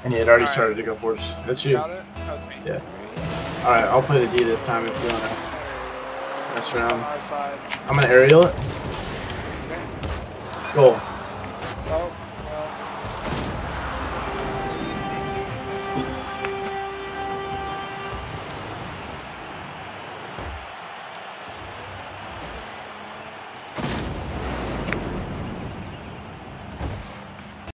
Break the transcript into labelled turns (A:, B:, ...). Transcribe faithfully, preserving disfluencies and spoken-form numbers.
A: And he had already started to go for us. That's you.
B: Got it? That's me.
A: Yeah. Alright, I'll play the D this time if you want to mess around.
B: On our side.
A: I'm going to aerial it.
B: Okay.
A: Goal.
B: Oh.